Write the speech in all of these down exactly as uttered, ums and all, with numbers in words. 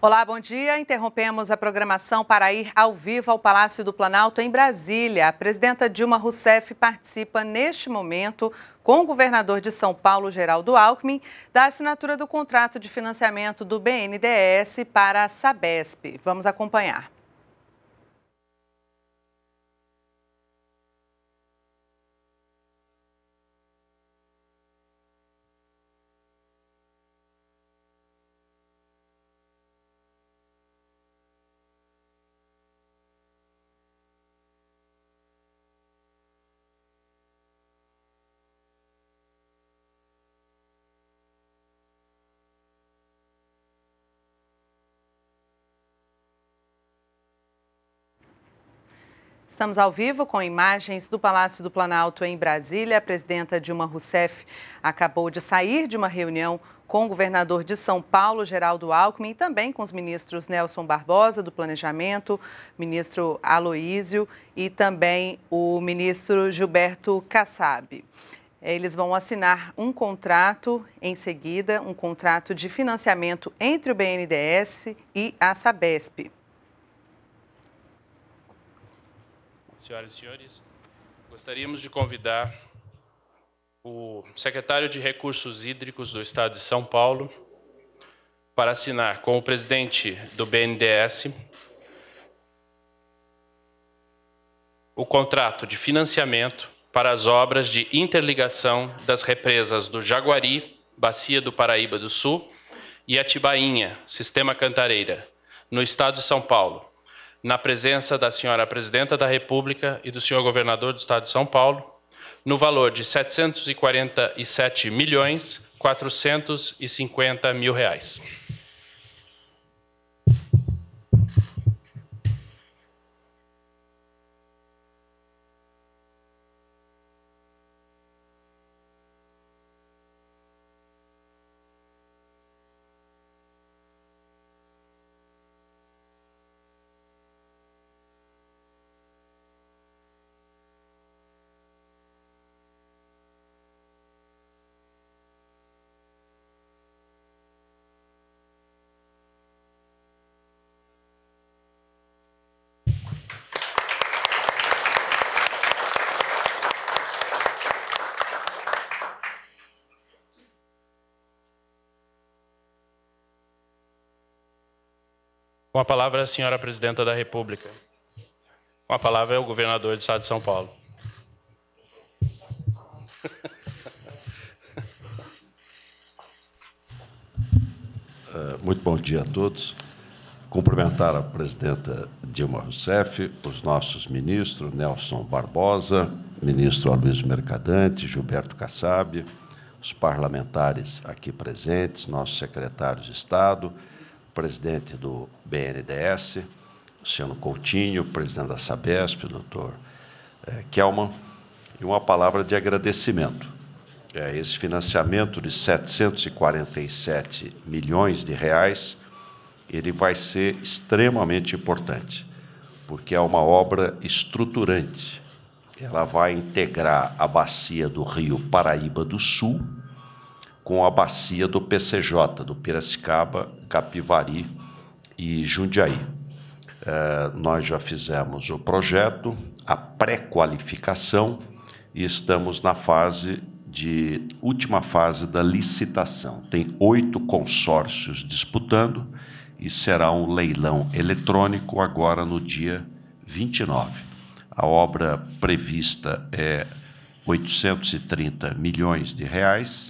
Olá, bom dia. Interrompemos a programação para ir ao vivo ao Palácio do Planalto, em Brasília. A presidenta Dilma Rousseff participa neste momento com o governador de São Paulo, Geraldo Alckmin, da assinatura do contrato de financiamento do B N D E S para a Sabesp. Vamos acompanhar. Estamos ao vivo com imagens do Palácio do Planalto em Brasília. A presidenta Dilma Rousseff acabou de sair de uma reunião com o governador de São Paulo, Geraldo Alckmin, e também com os ministros Nelson Barbosa, do Planejamento, ministro Aloísio e também o ministro Gilberto Kassab. Eles vão assinar um contrato em seguida, um contrato de financiamento entre o B N D E S e a Sabesp. Senhoras e senhores, gostaríamos de convidar o secretário de Recursos Hídricos do Estado de São Paulo para assinar com o presidente do B N D E S o contrato de financiamento para as obras de interligação das represas do Jaguari, Bacia do Paraíba do Sul, e Atibainha, Sistema Cantareira, no Estado de São Paulo, na presença da senhora Presidenta da República e do senhor Governador do Estado de São Paulo, no valor de setecentos e quarenta e sete milhões, quatrocentos e cinquenta mil reais. Com a palavra, a senhora Presidenta da República. Com a palavra, é o governador do Estado de São Paulo. Muito bom dia a todos. Cumprimentar a presidenta Dilma Rousseff, os nossos ministros, Nelson Barbosa, ministro Aloísio Mercadante, Gilberto Kassab, os parlamentares aqui presentes, nossos secretários de Estado, presidente do B N D E S, Luciano Coutinho, presidente da Sabesp, doutor Kelman, e uma palavra de agradecimento. Esse financiamento de setecentos e quarenta e sete milhões de reais, ele vai ser extremamente importante, porque é uma obra estruturante. Ela vai integrar a bacia do Rio Paraíba do Sul com a bacia do P C J, do Piracicaba, Capivari e Jundiaí. É, nós já fizemos o projeto, a pré-qualificação, e estamos na fase de última fase da licitação. Tem oito consórcios disputando e será um leilão eletrônico agora no dia vinte e nove. A obra prevista é oitocentos e trinta milhões de reais,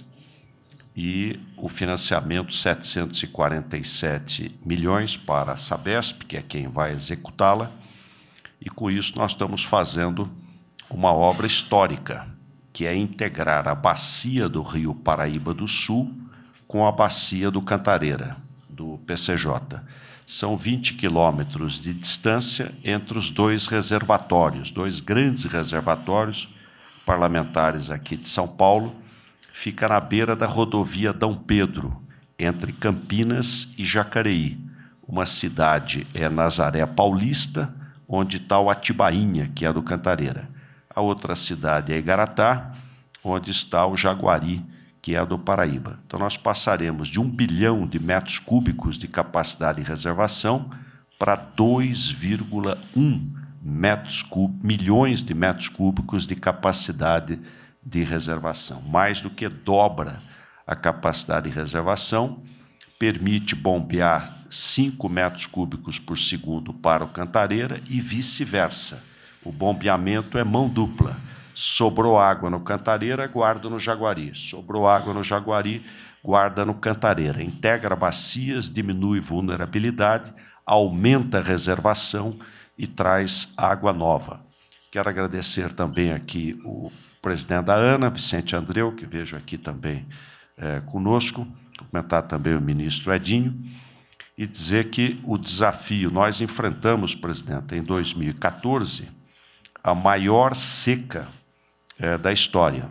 e o financiamento setecentos e quarenta e sete milhões para a Sabesp, que é quem vai executá-la, e com isso nós estamos fazendo uma obra histórica, que é integrar a bacia do Rio Paraíba do Sul com a bacia do Cantareira, do P C J. São vinte quilômetros de distância entre os dois reservatórios, dois grandes reservatórios parlamentares aqui de São Paulo. Fica na beira da rodovia Dom Pedro, entre Campinas e Jacareí. Uma cidade é Nazaré Paulista, onde está o Atibainha, que é do Cantareira. A outra cidade é Igaratá, onde está o Jaguari, que é a do Paraíba. Então, nós passaremos de um bilhão de metros cúbicos de capacidade de reservação para dois vírgula um metros cúbicos, milhões de metros cúbicos de capacidade de reservação. Mais do que dobra a capacidade de reservação, permite bombear cinco metros cúbicos por segundo para o Cantareira e vice-versa. O bombeamento é mão dupla. Sobrou água no Cantareira, guarda no Jaguari. Sobrou água no Jaguari, guarda no Cantareira. Integra bacias, diminui vulnerabilidade, aumenta a reservação e traz água nova. Quero agradecer também aqui o presidente da ANA, Vicente Andreu, que vejo aqui também é, conosco, cumprimentar também o ministro Edinho, e dizer que o desafio, nós enfrentamos, presidente, em dois mil e quatorze, a maior seca é, da história.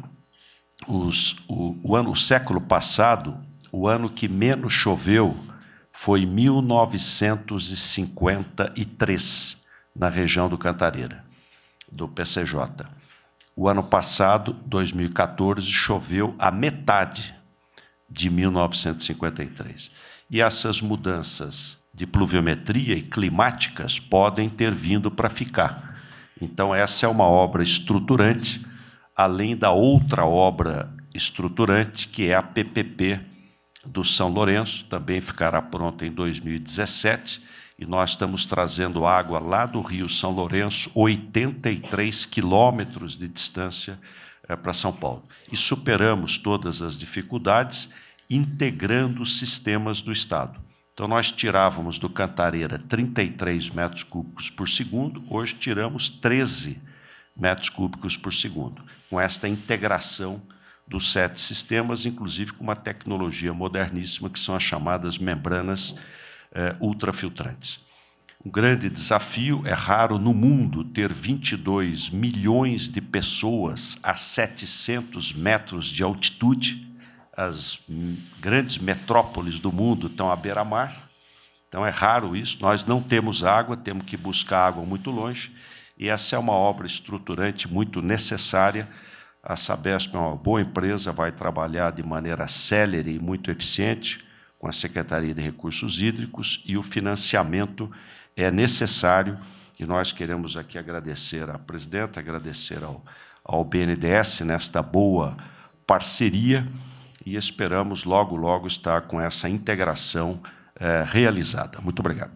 Os, o, o, ano, o século passado, o ano que menos choveu foi mil novecentos e cinquenta e três, na região do Cantareira, do P C J. O ano passado, dois mil e quatorze, choveu a metade de mil novecentos e cinquenta e três. E essas mudanças de pluviometria e climáticas podem ter vindo para ficar. Então, essa é uma obra estruturante, além da outra obra estruturante, que é a P P P do São Lourenço, também ficará pronta em dois mil e dezessete, e nós estamos trazendo água lá do Rio São Lourenço, oitenta e três quilômetros de distância é, para São Paulo. E superamos todas as dificuldades, integrando os sistemas do Estado. Então, nós tirávamos do Cantareira trinta e três metros cúbicos por segundo, hoje tiramos treze metros cúbicos por segundo, com esta integração dos sete sistemas, inclusive com uma tecnologia moderníssima, que são as chamadas membranas eh, ultrafiltrantes. Um grande desafio, é raro no mundo ter vinte e dois milhões de pessoas a setecentos metros de altitude. As grandes metrópoles do mundo estão à beira-mar, então é raro isso. Nós não temos água, temos que buscar água muito longe, e essa é uma obra estruturante muito necessária. A Sabesp é uma boa empresa, vai trabalhar de maneira célere e muito eficiente com a Secretaria de Recursos Hídricos, e o financiamento é necessário, e nós queremos aqui agradecer à presidenta, agradecer ao, ao B N D E S nesta boa parceria, e esperamos logo, logo estar com essa integração eh, realizada. Muito obrigado.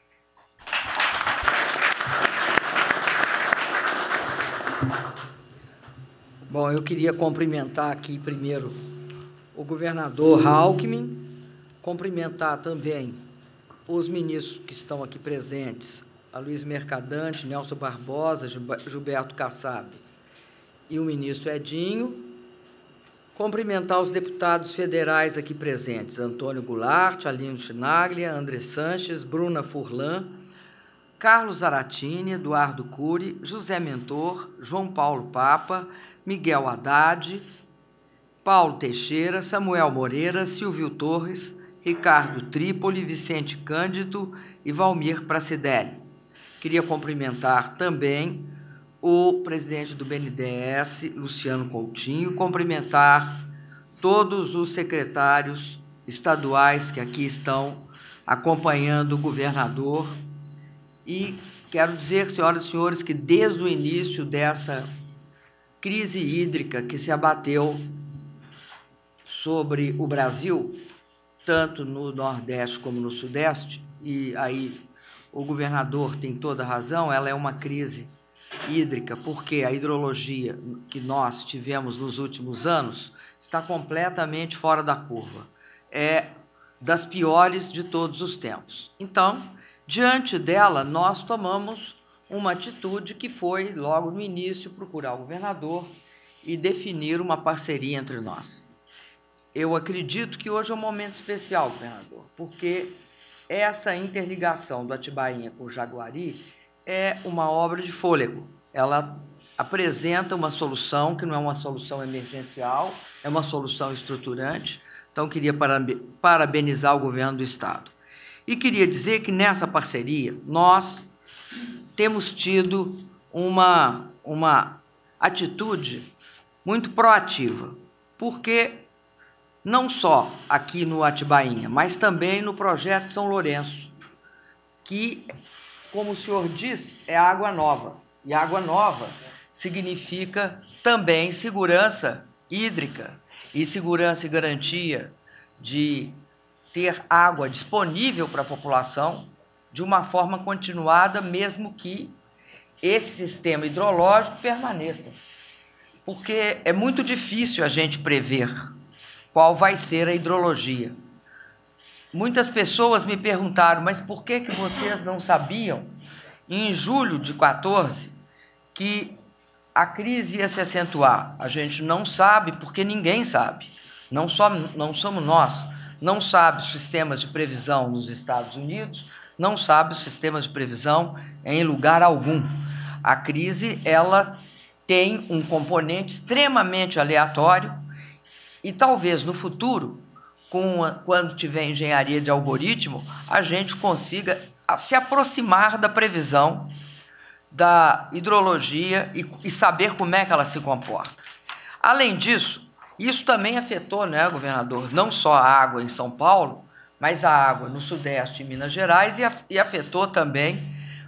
Bom, eu queria cumprimentar aqui primeiro o governador Alckmin, cumprimentar também os ministros que estão aqui presentes, a Luiz Mercadante, Nelson Barbosa, Gilberto Kassab e o ministro Edinho, cumprimentar os deputados federais aqui presentes, Antônio Goulart, Alino Chinaglia, André Sanches, Bruna Furlan, Carlos Zaratini, Eduardo Cury, José Mentor, João Paulo Papa, Miguel Haddad, Paulo Teixeira, Samuel Moreira, Silvio Torres, Ricardo Trípoli, Vicente Cândido e Valmir Pracidelli. Queria cumprimentar também o presidente do B N D E S, Luciano Coutinho, cumprimentar todos os secretários estaduais que aqui estão acompanhando o governador. E quero dizer, senhoras e senhores, que desde o início dessa crise hídrica que se abateu sobre o Brasil, tanto no Nordeste como no Sudeste, e aí o governador tem toda a razão, ela é uma crise hídrica, porque a hidrologia que nós tivemos nos últimos anos está completamente fora da curva. É das piores de todos os tempos. Então, diante dela, nós tomamos uma atitude que foi, logo no início, procurar o governador e definir uma parceria entre nós. Eu acredito que hoje é um momento especial, governador, porque essa interligação do Atibainha com o Jaguari é uma obra de fôlego. Ela apresenta uma solução que não é uma solução emergencial, é uma solução estruturante. Então, queria parabenizar o governo do Estado. E queria dizer que nessa parceria nós temos tido uma, uma atitude muito proativa, porque não só aqui no Atibainha, mas também no projeto São Lourenço, que, como o senhor diz, é água nova. E água nova significa também segurança hídrica e segurança e garantia de ter água disponível para a população de uma forma continuada, mesmo que esse sistema hidrológico permaneça. Porque é muito difícil a gente prever qual vai ser a hidrologia. Muitas pessoas me perguntaram, mas por que que vocês não sabiam, em julho de quatorze, que a crise ia se acentuar? A gente não sabe porque ninguém sabe. Não, só, não somos nós. Não sabe os sistemas de previsão nos Estados Unidos, não sabe os sistemas de previsão em lugar algum. A crise, ela tem um componente extremamente aleatório e talvez no futuro, com a, quando tiver engenharia de algoritmo, a gente consiga se aproximar da previsão da hidrologia e, e saber como é que ela se comporta. Além disso, isso também afetou, né, governador, não só a água em São Paulo, mas a água no Sudeste e Minas Gerais, e, a, e afetou também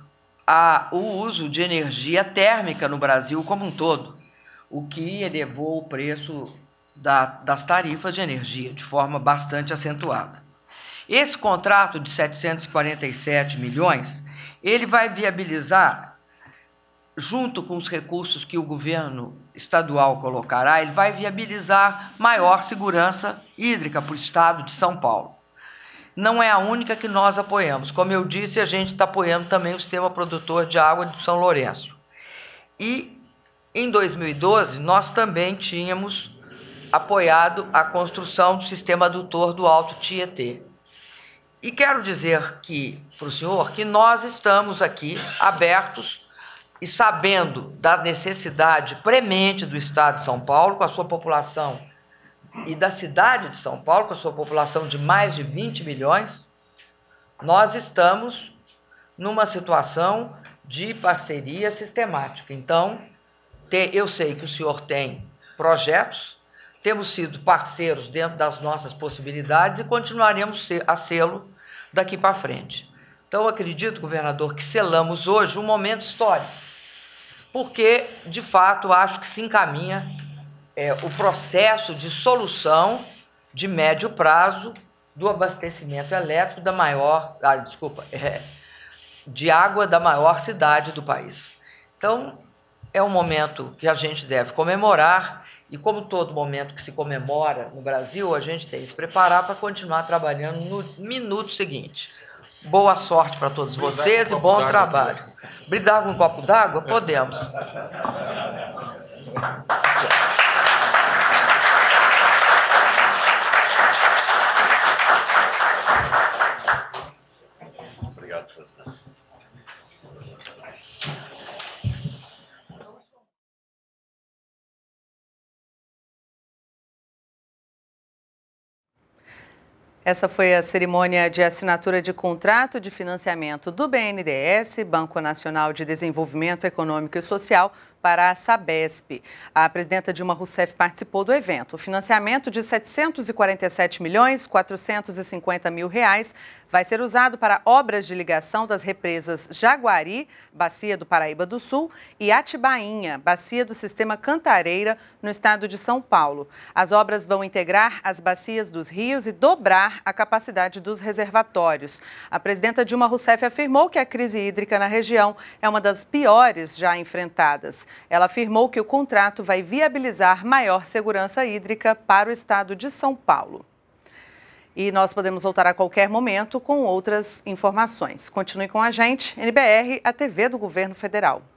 a, o uso de energia térmica no Brasil como um todo, o que elevou o preço da, das tarifas de energia de forma bastante acentuada. Esse contrato de setecentos e quarenta e sete milhões, ele vai viabilizar, junto com os recursos que o governo estadual colocará, ele vai viabilizar maior segurança hídrica para o estado de São Paulo. Não é a única que nós apoiamos. Como eu disse, a gente está apoiando também o sistema produtor de água de São Lourenço. E, em dois mil e doze, nós também tínhamos apoiado a construção do sistema adutor do Alto Tietê. E quero dizer que, para o senhor, que nós estamos aqui abertos e sabendo da necessidade premente do estado de São Paulo, com a sua população, e da cidade de São Paulo, com a sua população de mais de vinte milhões, nós estamos numa situação de parceria sistemática. Então, eu sei que o senhor tem projetos, temos sido parceiros dentro das nossas possibilidades e continuaremos a sê-lo daqui para frente. Então, eu acredito, governador, que selamos hoje um momento histórico, porque, de fato, acho que se encaminha é, o processo de solução de médio prazo do abastecimento elétrico da maior, ah, desculpa, é, de água da maior cidade do país. Então, é um momento que a gente deve comemorar e, como todo momento que se comemora no Brasil, a gente tem que se preparar para continuar trabalhando no minuto seguinte. Boa sorte para todos vocês e bom trabalho. Brindar com um copo d'água? Podemos. Obrigado, presidente. Essa foi a cerimônia de assinatura de contrato de financiamento do B N D E S, Banco Nacional de Desenvolvimento Econômico e Social, para a Sabesp. A presidenta Dilma Rousseff participou do evento. O financiamento de setecentos e quarenta e sete milhões quatrocentos e cinquenta mil reais vai ser usado para obras de ligação das represas Jaguari, Bacia do Paraíba do Sul, e Atibainha, Bacia do Sistema Cantareira, no estado de São Paulo. As obras vão integrar as bacias dos rios e dobrar a capacidade dos reservatórios. A presidenta Dilma Rousseff afirmou que a crise hídrica na região é uma das piores já enfrentadas. Ela afirmou que o contrato vai viabilizar maior segurança hídrica para o estado de São Paulo. E nós podemos voltar a qualquer momento com outras informações. Continue com a gente, N B R, a T V do Governo Federal.